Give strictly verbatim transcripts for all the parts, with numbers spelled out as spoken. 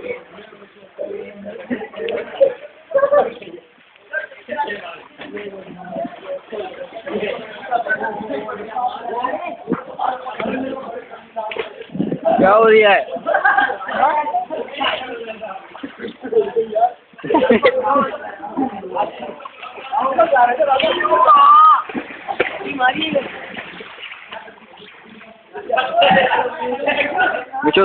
क्या हो रही है? Muchos.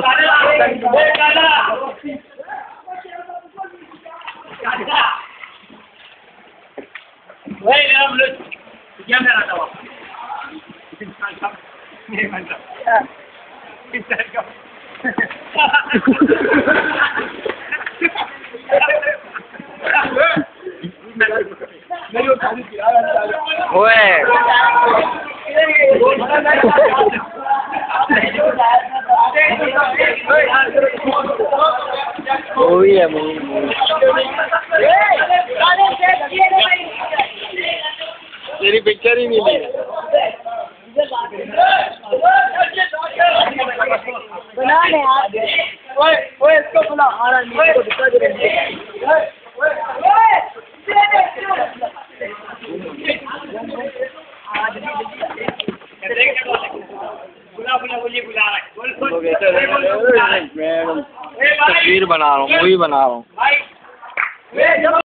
Oye. Muy bien, muy bien. तेरी पिक्चर ही नहीं ली। बना ले यार। ओए ओए इसको बुला आ रहा है इसको दिखा दे रहे बुला बुला बोलिए बुला रहा है। मैं तस्वीर बना रहा हूँ, मूवी बना रहा हूँ।